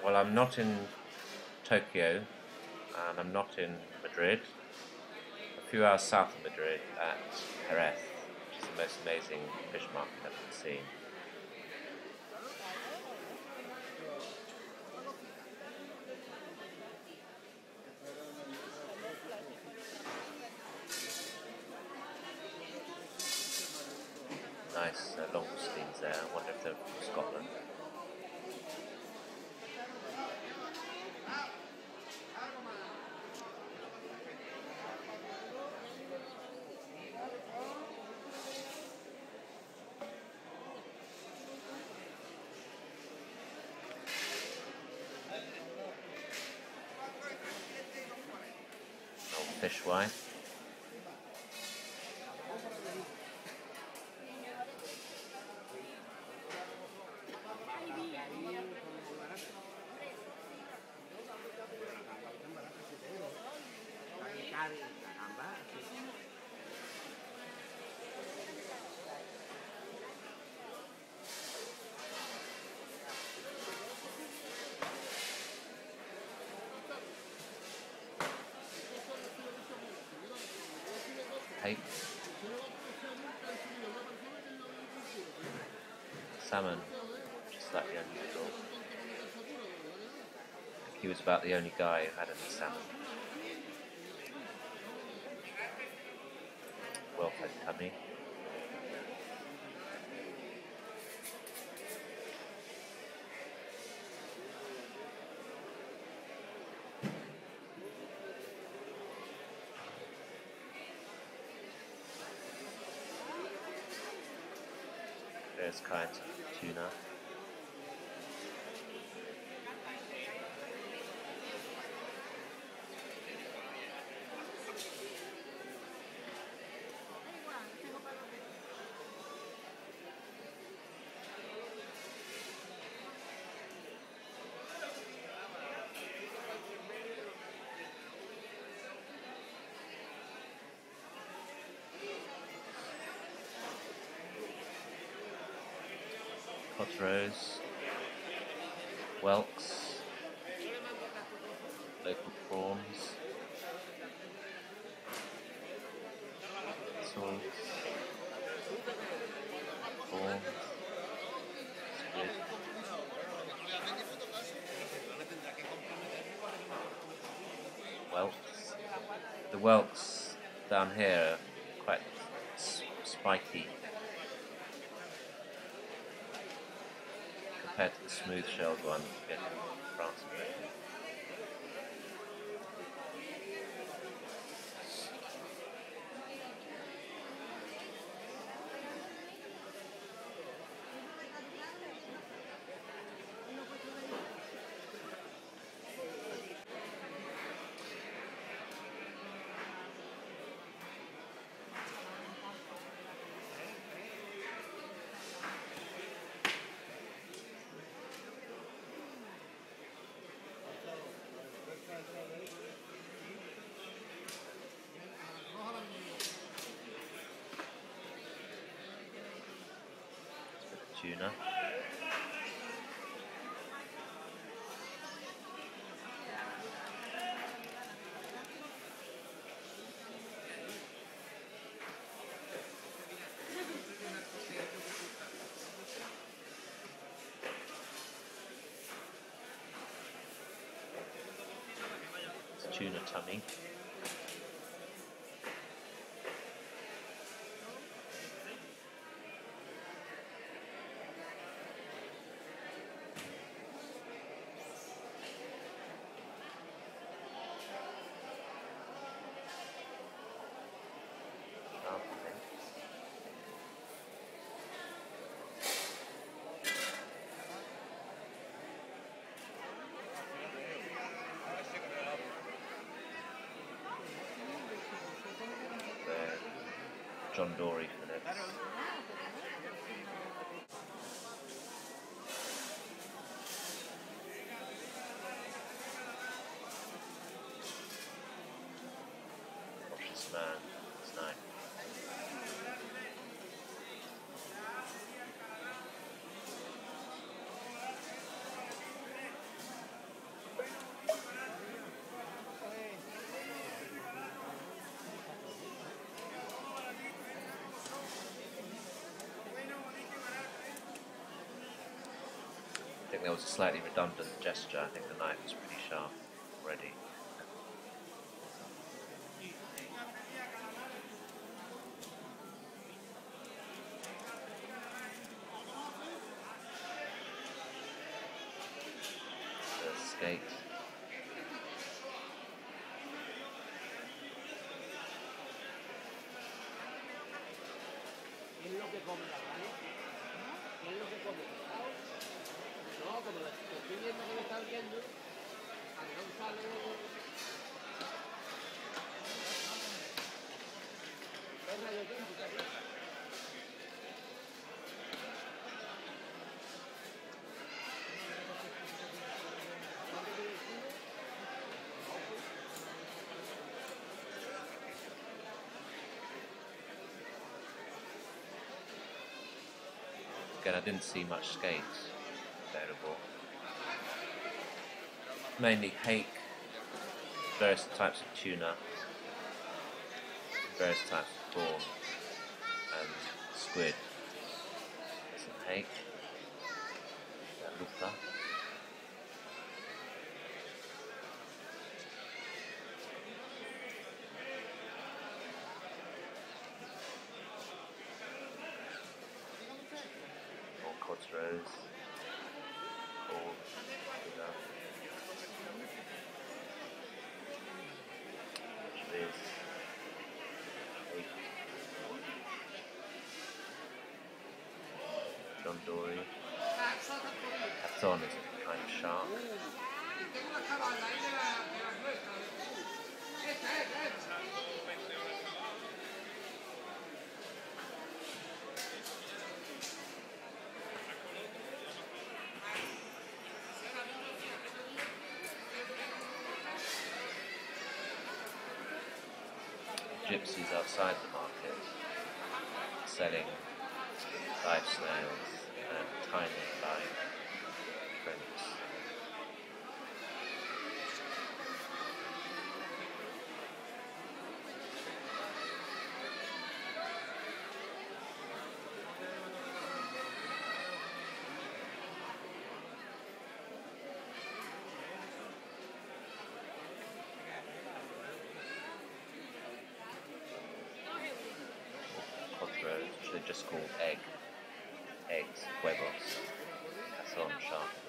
Well, I'm not in Tokyo, and I'm not in Madrid. A few hours south of Madrid at Jerez, which is the most amazing fish market I've ever seen. Nice langoustines there. I wonder if they're from Scotland. Old fishwife. Hake. Salmon, which is slightly unusual. I think he was about the only guy who had any salmon. Well-fed tummy. Various kinds of tuna. Cotteros, whelks, local prawns, soles, prawns, squid. Whelks. The whelks down here are quite spiky compared to the smooth-shelled ones you get in France and Britain. Tuna. It's tuna tummy. John Dory fillets. Watch this man, his knife. think there was a slightly redundant gesture. I think the knife was pretty sharp already. The skate. Again, I didn't see much skate available. Mainly hake, various types of tuna, various types of prawn, and squid. There's some hake, lupa. Rose, all enough. Which is John Dory. Paton is a kind of shark. Gypsies outside the market selling live snails and tiny live prints. Which they're just called eggs, huevos, cazón, shark.